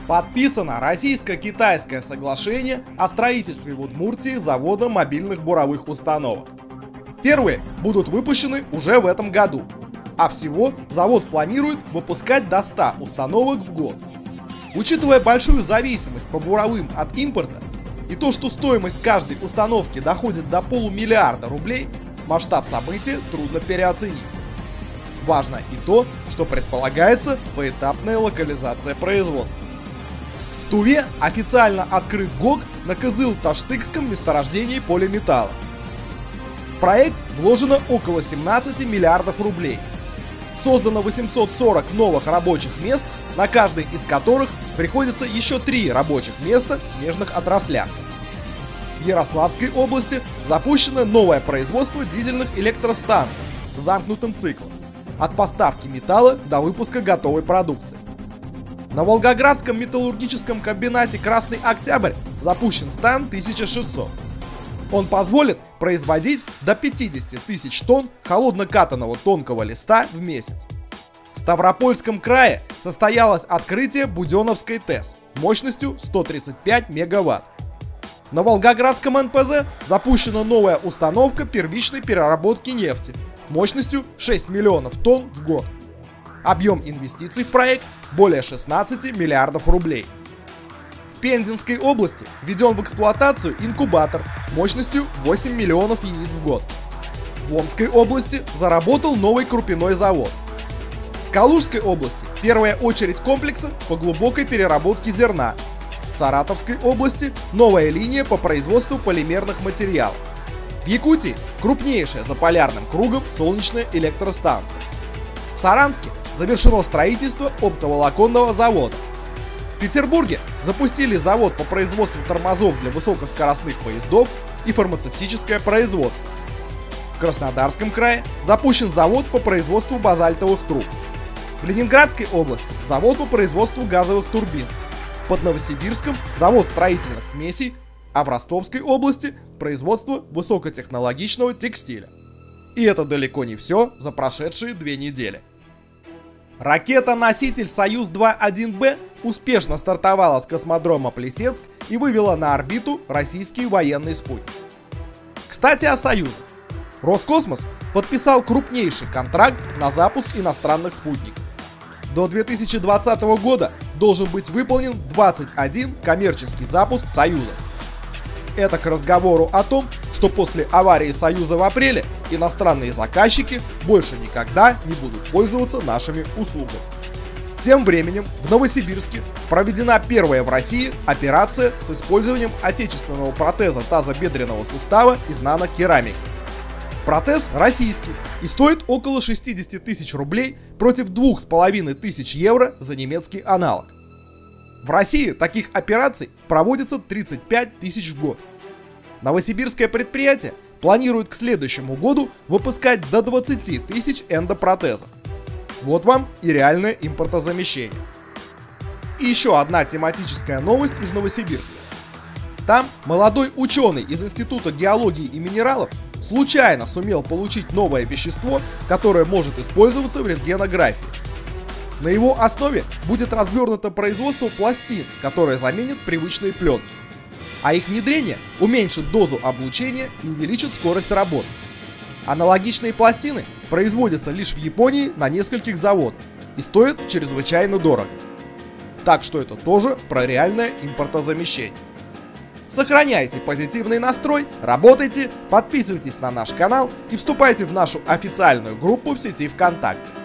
Подписано российско-китайское соглашение о строительстве в Удмуртии завода мобильных буровых установок. Первые будут выпущены уже в этом году, а всего завод планирует выпускать до 100 установок в год. Учитывая большую зависимость по буровым от импорта и то, что стоимость каждой установки доходит до полумиллиарда рублей, масштаб события трудно переоценить. Важно и то, что предполагается поэтапная локализация производства. В Туве официально открыт ГОК на Кызыл-Таштыкском месторождении полиметалла. В проект вложено около 17 миллиардов рублей. Создано 840 новых рабочих мест, на каждый из которых приходится еще 3 рабочих места в смежных отраслях. В Ярославской области запущено новое производство дизельных электростанций с замкнутым циклом, от поставки металла до выпуска готовой продукции. На Волгоградском металлургическом комбинате «Красный Октябрь» запущен стан 1600. Он позволит производить до 50 тысяч тонн холоднокатанного тонкого листа в месяц. В Ставропольском крае состоялось открытие Буденновской ТЭС мощностью 135 мегаватт. На Волгоградском НПЗ запущена новая установка первичной переработки нефти мощностью 6 миллионов тонн в год. Объем инвестиций в проект более 16 миллиардов рублей. В Пензенской области введен в эксплуатацию инкубатор мощностью 8 миллионов яиц в год. В Омской области заработал новый крупяной завод. В Калужской области первая очередь комплекса по глубокой переработке зерна. В Саратовской области новая линия по производству полимерных материалов. В Якутии крупнейшая за полярным кругом солнечная электростанция. В Саранске завершено строительство оптоволоконного завода. В Петербурге запустили завод по производству тормозов для высокоскоростных поездов и фармацевтическое производство. В Краснодарском крае запущен завод по производству базальтовых труб. В Ленинградской области завод по производству газовых турбин. Под Новосибирском завод строительных смесей, а в Ростовской области производство высокотехнологичного текстиля. И это далеко не все за прошедшие 2 недели. Ракета-носитель «Союз-2-1Б» успешно стартовала с космодрома Плесецк и вывела на орбиту российский военный спутник. Кстати, о «Союзе». Роскосмос подписал крупнейший контракт на запуск иностранных спутников. До 2020 года должен быть выполнен 21 коммерческий запуск «Союза». Это к разговору о том, что после аварии «Союза» в апреле иностранные заказчики больше никогда не будут пользоваться нашими услугами. Тем временем в Новосибирске проведена первая в России операция с использованием отечественного протеза тазобедренного сустава из нанокерамики. Протез российский и стоит около 60 тысяч рублей против 2500 евро за немецкий аналог. В России таких операций проводится 35 тысяч в год. Новосибирское предприятие планирует к следующему году выпускать до 20 тысяч эндопротезов. Вот вам и реальное импортозамещение. И еще одна тематическая новость из Новосибирска. Там молодой ученый из Института геологии и минералов случайно сумел получить новое вещество, которое может использоваться в рентгенографии. На его основе будет развернуто производство пластин, которые заменят привычные пленки. А их внедрение уменьшит дозу облучения и увеличит скорость работы. Аналогичные пластины производятся лишь в Японии на нескольких заводах и стоят чрезвычайно дорого. Так что это тоже про реальное импортозамещение. Сохраняйте позитивный настрой, работайте, подписывайтесь на наш канал и вступайте в нашу официальную группу в сети ВКонтакте.